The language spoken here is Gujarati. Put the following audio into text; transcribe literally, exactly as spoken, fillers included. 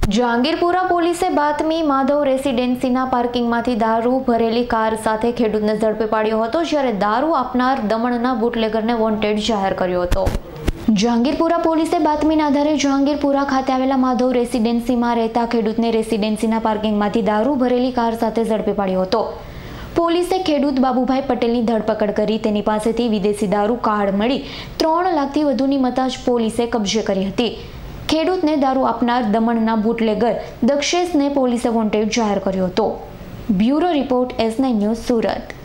જહાંગીરપુરા પોલીસે બાતમી માધવ રેસિડેન્સીના પાર્કિંગમાંથી દારૂ ભરેલી કાર સાથે ખેડૂતને ઝડપી પાડ્યો હતો, જ્યારે દારૂ આપનાર દમણના બુટલેગરને વોન્ટેડ જાહેર કર્યો હતો। જહાંગીરપુરા પોલીસે બાતમીના આધારે જહાંગીરપુરા ખાતે આવેલા માધવ રેસિડેન્સીમાં રહેતા ખેડૂતને રેસિડેન્સીના પાર્કિંગમાંથી દારૂ ભરેલી કાર સાથે ઝડપી પાડ્યો હતો। પોલીસે ખેડૂત બાબુભાઈ પટેલની ધરપકડ કરી તેની પાસેથી વિદેશી દારૂ કાર્ડ મળી ત્રણ લાખથી વધુની મતાજ પોલીસે કબજે કરી હતી। ખેડૂતને દારૂ આપનાર દમણના બુટલેગર દક્ષેશને પોલીસે વોન્ટેડ જાહેર કર્યો હતો। Bureau report S nine news Surat.